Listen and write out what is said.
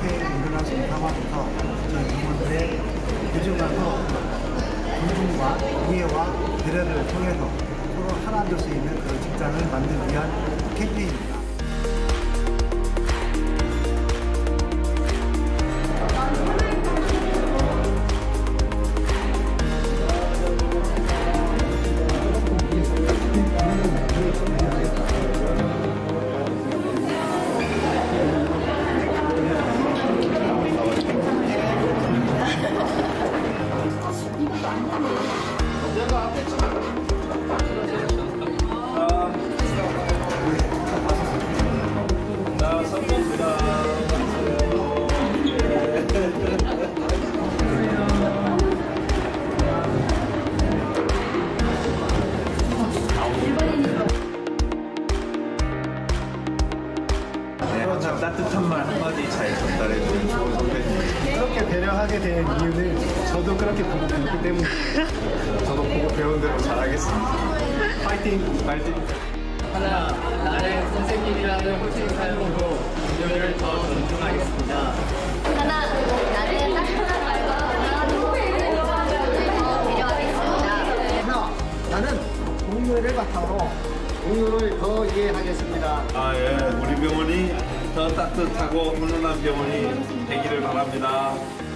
일어나신 상황에서 저희 부모들의 교정하고 존중과 이해와 배려를 통해서 서로 하나 될 수 있는 그런 직장을 만들기 위한 캠페인입니다. 따뜻한 말 한마디 잘 전달해주는 좋은 선배님. 그렇게 배려하게 된 이유는 저도 그렇게 보고 배웠기 때문에 저도 보고 배운 대로 잘하겠습니다. 파이팅! 파이팅! 하나, 나의 선생님이라는 호칭 사용으로 동료를 더 존중하겠습니다. 하나, 나는 따뜻한 말과 건강한 배려하겠습니다. 나는 동료를 바탕으로 동료를 더 이해하겠습니다. 예. 우리 병원이 더 따뜻하고 훈훈한 병원이 되기를 바랍니다.